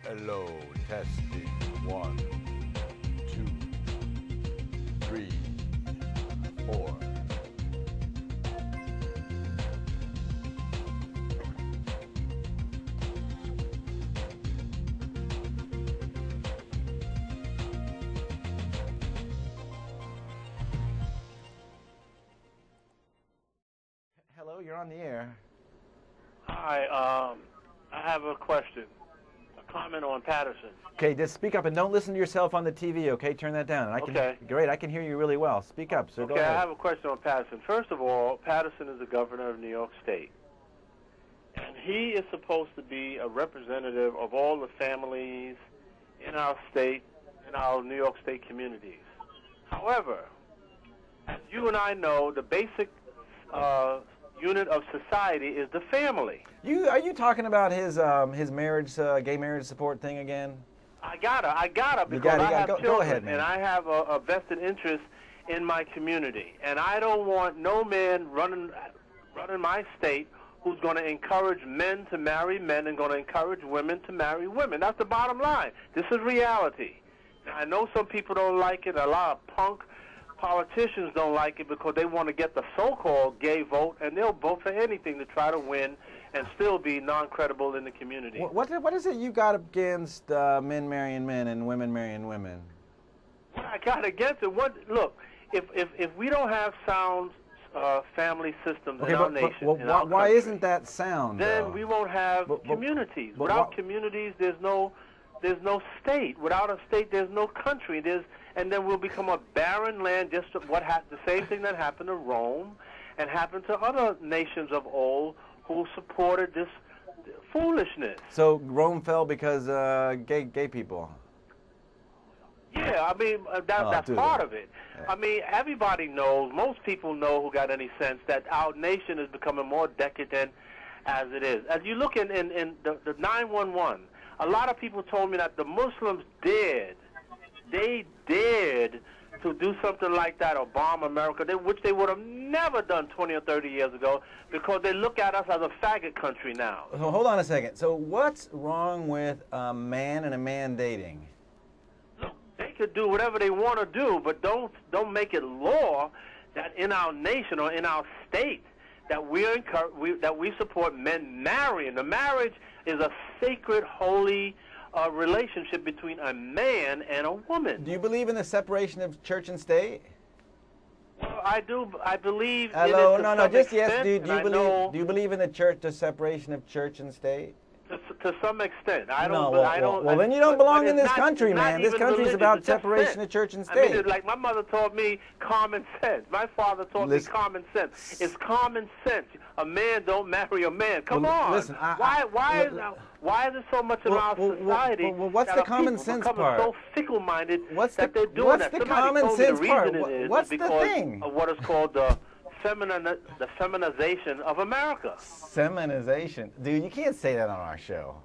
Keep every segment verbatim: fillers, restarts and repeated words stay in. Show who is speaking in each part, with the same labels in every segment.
Speaker 1: Hello, testing. One, two, three, four.
Speaker 2: Hello, you're on the air.
Speaker 3: Hi, um, I have a question, a comment on Patterson.
Speaker 2: Okay, just speak up and don't listen to yourself on the T V, okay? Turn that down. I can,
Speaker 3: Okay.
Speaker 2: Great, I can hear you really well. Speak up, sir.
Speaker 3: Okay,
Speaker 2: Go ahead.
Speaker 3: I have a question on Patterson. First of all, Patterson is the governor of New York State. And he is supposed to be a representative of all the families in our state, in our New York State communities. However, as you and I know, the basic uh, unit of society is the family.
Speaker 2: You are you talking about his um, his marriage, uh, gay marriage support thing again?
Speaker 3: I gotta, I gotta, because
Speaker 2: gotta,
Speaker 3: I
Speaker 2: gotta.
Speaker 3: have
Speaker 2: Go,
Speaker 3: children,
Speaker 2: go ahead, man.
Speaker 3: and I have a, a vested interest in my community, and I don't want no man running, running my state who's going to encourage men to marry men and going to encourage women to marry women. That's the bottom line. This is reality. Now, I know some people don't like it. A lot of punk politicians don't like it because they want to get the so-called gay vote, and they'll vote for anything to try to win and still be non-credible in the community.
Speaker 2: What what, what is it you got against uh, men marrying men and women marrying women?
Speaker 3: What I got against it, what, look, if, if, if we don't have sound uh, family systems
Speaker 2: Okay,
Speaker 3: in our
Speaker 2: but,
Speaker 3: nation,
Speaker 2: but, well,
Speaker 3: in
Speaker 2: why,
Speaker 3: our
Speaker 2: why
Speaker 3: country,
Speaker 2: isn't that sound,
Speaker 3: then
Speaker 2: though?
Speaker 3: we won't have
Speaker 2: But- but-
Speaker 3: communities.
Speaker 2: but
Speaker 3: Without
Speaker 2: why-
Speaker 3: communities, there's no, there's no state. Without a state, there's no country. There's, and then we'll become a barren land, just what ha the same thing that happened to Rome and happened to other nations of old who supported this foolishness.
Speaker 2: So Rome fell because uh, gay gay people.
Speaker 3: Yeah, I mean, uh, that,
Speaker 2: Oh,
Speaker 3: that's
Speaker 2: dude.
Speaker 3: part of it.
Speaker 2: Yeah.
Speaker 3: I mean, everybody knows, most people know who got any sense, that our nation is becoming more decadent as it is. As you look in, in, in the, the nine one one, a lot of people told me that the Muslims dared, they dared to do something like that or bomb America, they, which they would have never done twenty or thirty years ago, because they look at us as a faggot country now.
Speaker 2: So hold on a second. So what's wrong with a man and a man dating?
Speaker 3: They could do whatever they want to do, but don't don't make it law that in our nation or in our state that we encourage, we, that we support men marrying. The marriage is a sacred, holy uh, relationship between a man and a woman.
Speaker 2: Do you believe in the separation of church and state?
Speaker 3: Well, I do. I believe.
Speaker 2: Hello,
Speaker 3: in it to
Speaker 2: no, no,
Speaker 3: some
Speaker 2: just yes.
Speaker 3: extent,
Speaker 2: Do, do
Speaker 3: and
Speaker 2: you
Speaker 3: I
Speaker 2: believe?
Speaker 3: know
Speaker 2: Do you believe in the church, the separation of church and state?
Speaker 3: to, to some extent. I
Speaker 2: no,
Speaker 3: don't.
Speaker 2: well,
Speaker 3: I don't.
Speaker 2: well, well, then you
Speaker 3: I-
Speaker 2: don't
Speaker 3: but-
Speaker 2: belong
Speaker 3: but
Speaker 2: in
Speaker 3: it's
Speaker 2: this
Speaker 3: not-
Speaker 2: country,
Speaker 3: it's not
Speaker 2: man. This
Speaker 3: even
Speaker 2: country's
Speaker 3: religious,
Speaker 2: about
Speaker 3: it's just
Speaker 2: separation
Speaker 3: sense.
Speaker 2: of church and
Speaker 3: I
Speaker 2: state.
Speaker 3: mean, it's like my mother taught me common sense. My father taught
Speaker 2: Listen-
Speaker 3: me common sense. It's common sense. A man don't marry a man. Come
Speaker 2: Well,
Speaker 3: on.
Speaker 2: listen, I-
Speaker 3: why?
Speaker 2: I-
Speaker 3: Why is
Speaker 2: well,
Speaker 3: why is it so much in
Speaker 2: well,
Speaker 3: our
Speaker 2: well, well,
Speaker 3: society?
Speaker 2: well, what's
Speaker 3: that
Speaker 2: the
Speaker 3: our
Speaker 2: common
Speaker 3: people
Speaker 2: sense
Speaker 3: becoming
Speaker 2: part?
Speaker 3: so fickle-minded
Speaker 2: What's
Speaker 3: that
Speaker 2: the-
Speaker 3: they're doing
Speaker 2: what's
Speaker 3: that.
Speaker 2: the
Speaker 3: Somebody
Speaker 2: common
Speaker 3: told me
Speaker 2: sense
Speaker 3: the
Speaker 2: part?
Speaker 3: reason
Speaker 2: What-
Speaker 3: it is
Speaker 2: what's the
Speaker 3: because
Speaker 2: thing?
Speaker 3: of what is called the feminine, the feminization of America.
Speaker 2: Feminization, dude. You can't say that on our show.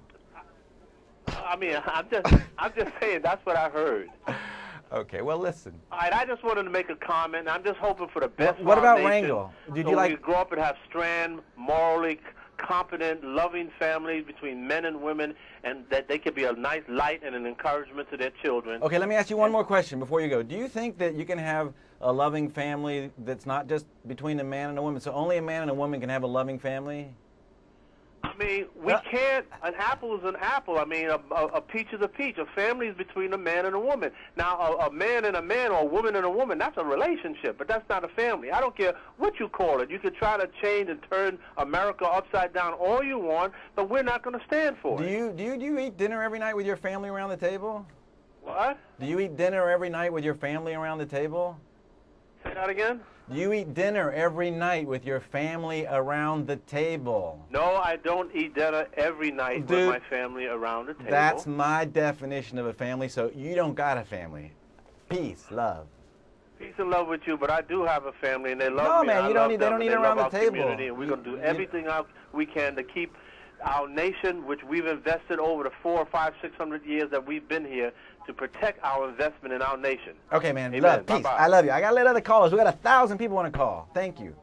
Speaker 3: I mean, I'm just, I'm just saying that's what I heard.
Speaker 2: Okay, well, listen.
Speaker 3: All right, I just wanted to make a comment. I'm just hoping for the best.
Speaker 2: What
Speaker 3: for our
Speaker 2: about
Speaker 3: nation,
Speaker 2: Wrangell? Did
Speaker 3: so
Speaker 2: you like-
Speaker 3: we grow up and have strand, morally competent, loving families between men and women, and that they could be a nice light and an encouragement to their children.
Speaker 2: Okay, let me ask you one more question before you go. Do you think that you can have a loving family that's not just between a man and a woman? So only a man and a woman can have a loving family?
Speaker 3: I mean, we
Speaker 2: Uh,
Speaker 3: can't. An apple is an apple. I mean, a, a, a peach is a peach. A family is between a man and a woman. Now, a, a man and a man, or a woman and a woman, that's a relationship, but that's not a family. I don't care what you call it. You could try to change and turn America upside down all you want, but we're not going to stand for
Speaker 2: Do
Speaker 3: it.
Speaker 2: you do you, do you eat dinner every night with your family around the table?
Speaker 3: What?
Speaker 2: Do you eat dinner every night with your family around the table?
Speaker 3: Say that again?
Speaker 2: Do you eat dinner every night with your family around the table?
Speaker 3: No, I don't eat dinner every night
Speaker 2: Dude,
Speaker 3: with my family around the table.
Speaker 2: That's my definition of a family, so you don't got a family. Peace, love.
Speaker 3: Peace and love with you, but I do have a family, and they love
Speaker 2: No,
Speaker 3: me.
Speaker 2: man,
Speaker 3: and I
Speaker 2: you don't
Speaker 3: love
Speaker 2: need- they
Speaker 3: them,
Speaker 2: don't
Speaker 3: and
Speaker 2: need
Speaker 3: love
Speaker 2: around the
Speaker 3: our
Speaker 2: table.
Speaker 3: community, and we're going to do
Speaker 2: You-
Speaker 3: everything out we can to keep our nation, which we've invested over the four, five, six hundred years that we've been here, to protect our investment in our nation.
Speaker 2: Okay, man.
Speaker 3: Amen.
Speaker 2: Love, peace.
Speaker 3: Bye-bye.
Speaker 2: I love you. I got to let other callers. We got a thousand people want to call. Thank you.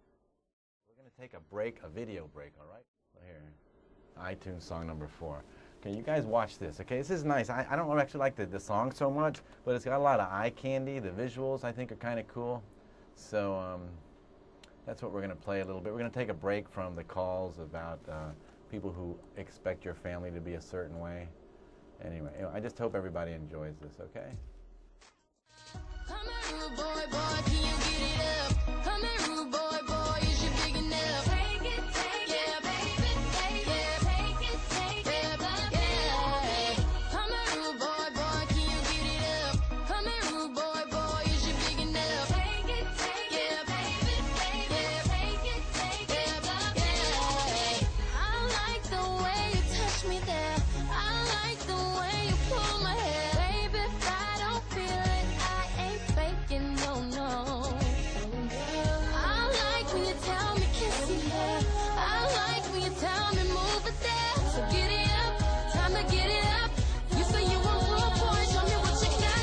Speaker 2: We're going to take a break, a video break, all right? Here, iTunes song number four. Okay, you guys watch this, okay? This is nice. I, I don't actually like the, the song so much, but it's got a lot of eye candy. The visuals, I think, are kind of cool. So um, that's what we're going to play a little bit. We're going to take a break from the calls about uh, people who expect your family to be a certain way. Anyway, I just hope everybody enjoys this, okay?
Speaker 4: Come here, rude boy, boy, can you get it up? Come here, rude boy, boy, is you big enough? Take it, take it, baby, take it, take it, take it, yeah. Come here, rude boy, boy, can you get it up? Come here, rude boy, boy, is you big enough? Take it, take it, baby, take it, take it, take it, yeah. I like the way you touch me there. I like the way you pull my hair, baby. If I don't feel it, I ain't faking, no, no. I like when you tell me kiss your hair. I like when you tell me move it there. So get it up, time to get it up. You say you want real boy, show me what you got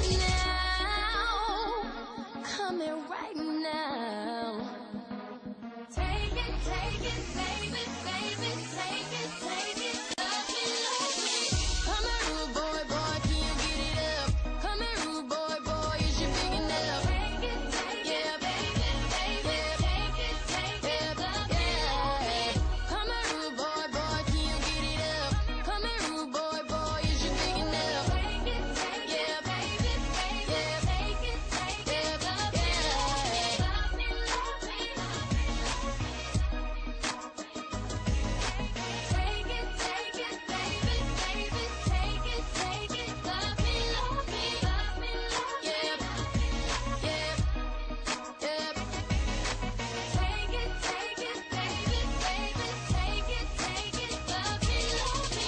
Speaker 4: now. Come here right now. Take it, take it, baby, baby, take it, take it. Love me, love me. Come here, rude boy, boy, can you get it up? Come here, rude boy, boy, is you big enough? Take it, take it, baby, baby, take it, take it, yeah. Come here, rude boy, boy, can you get it up? Come here, rude boy, boy, is you big enough? Take it, take it, baby, baby, take it, take it, yeah. Love me, love me. Take it, take it, baby, baby, take it, take it, love me, love me, love me, love me, yeah, yeah, yeah. Take it, take it, baby, baby, take it, take it, love me, love me.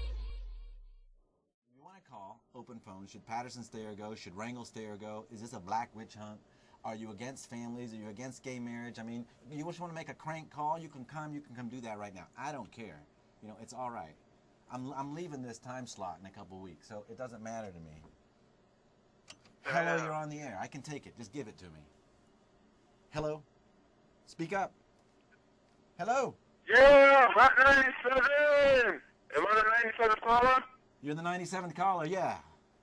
Speaker 2: You want to call, open phone. Should Patterson stay or go? Should Wrangle stay or go? Is this a black witch hunt? Are you against families? Are you against gay marriage? I mean, you just want to make a crank call? You can come. You can come do that right now. I don't care. You know, it's all right. I'm, I'm leaving this time slot in a couple weeks, so it doesn't matter to me. Hello, you're on the air. I can take it. Just give it to me. Hello? Speak up. Hello?
Speaker 5: Yeah, Rock ninety-seven. Am I the ninety-seventh caller?
Speaker 2: You're the ninety-seventh caller, yeah.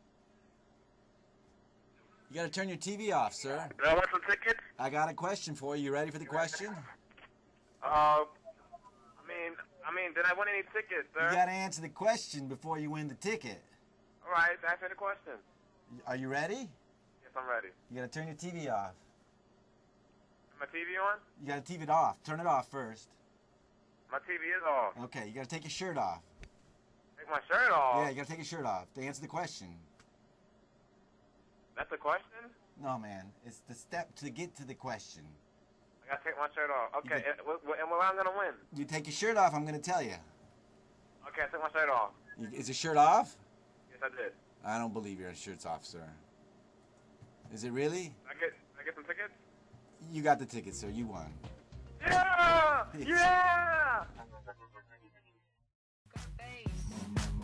Speaker 2: You got to turn your T V off, sir.
Speaker 5: Did I want some tickets?
Speaker 2: I got a question for you. You ready for the question?
Speaker 5: Uh, I mean, I mean, did I win any tickets, sir?
Speaker 2: You got to answer the question before you win the ticket.
Speaker 5: All right, answer the question.
Speaker 2: Are you ready?
Speaker 5: Yes, I'm ready.
Speaker 2: You got to turn your T V off.
Speaker 5: My T V on?
Speaker 2: You got to T V it off. Turn it off first.
Speaker 5: My T V is off.
Speaker 2: Okay, you got to take your shirt off.
Speaker 5: Take my shirt off?
Speaker 2: Yeah, you got to take your shirt off to answer the question.
Speaker 5: That's a question?
Speaker 2: No, man. It's the step to get to the question.
Speaker 5: I gotta take my shirt off. Okay,
Speaker 2: You
Speaker 5: and, what, what, and what I'm gonna win?
Speaker 2: You take your shirt off, I'm going to tell you.
Speaker 5: Okay, I took my shirt off.
Speaker 2: you. Is your shirt off?
Speaker 5: Yes, I did.
Speaker 2: I don't believe your shirt's off, sir. Is it really?
Speaker 5: I get, I get some tickets?
Speaker 2: You got the ticket, sir. You won.
Speaker 5: Yeah! Yeah!